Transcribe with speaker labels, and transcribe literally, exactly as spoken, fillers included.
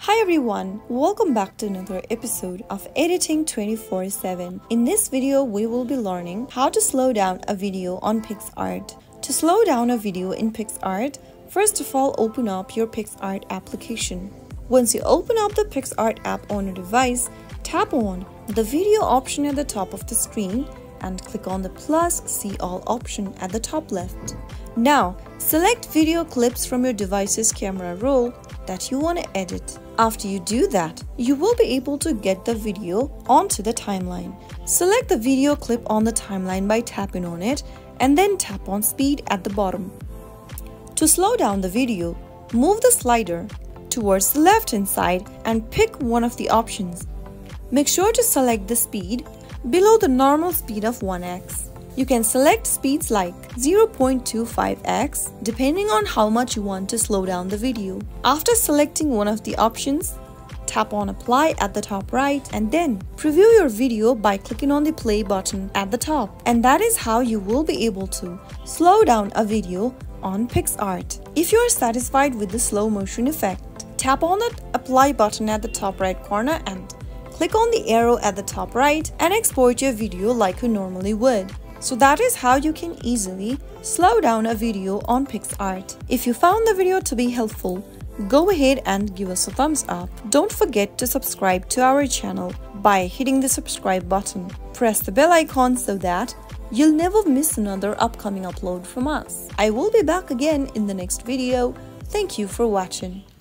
Speaker 1: Hi everyone, welcome back to another episode of Editing twenty-four seven. In this video, we will be learning how to slow down a video on Picsart. To slow down a video in Picsart, first of all open up your Picsart application. Once you open up the Picsart app on your device, tap on the video option at the top of the screen and click on the plus see all option at the top left. Now, select video clips from your device's camera roll that you want to edit. After you do that, you will be able to get the video onto the timeline. Select the video clip on the timeline by tapping on it and then tap on speed at the bottom. To slow down the video, move the slider towards the left hand side and pick one of the options. Make sure to select the speed below the normal speed of one x. You can select speeds like zero point two five x depending on how much you want to slow down the video. After selecting one of the options, tap on apply at the top right and then preview your video by clicking on the play button at the top. And that is how you will be able to slow down a video on Picsart. If you are satisfied with the slow motion effect, tap on the apply button at the top right corner and click on the arrow at the top right and export your video like you normally would. So that is how you can easily slow down a video on Picsart. If you found the video to be helpful, go ahead and give us a thumbs up. Don't forget to subscribe to our channel by hitting the subscribe button. Press the bell icon so that you'll never miss another upcoming upload from us. I will be back again in the next video. Thank you for watching.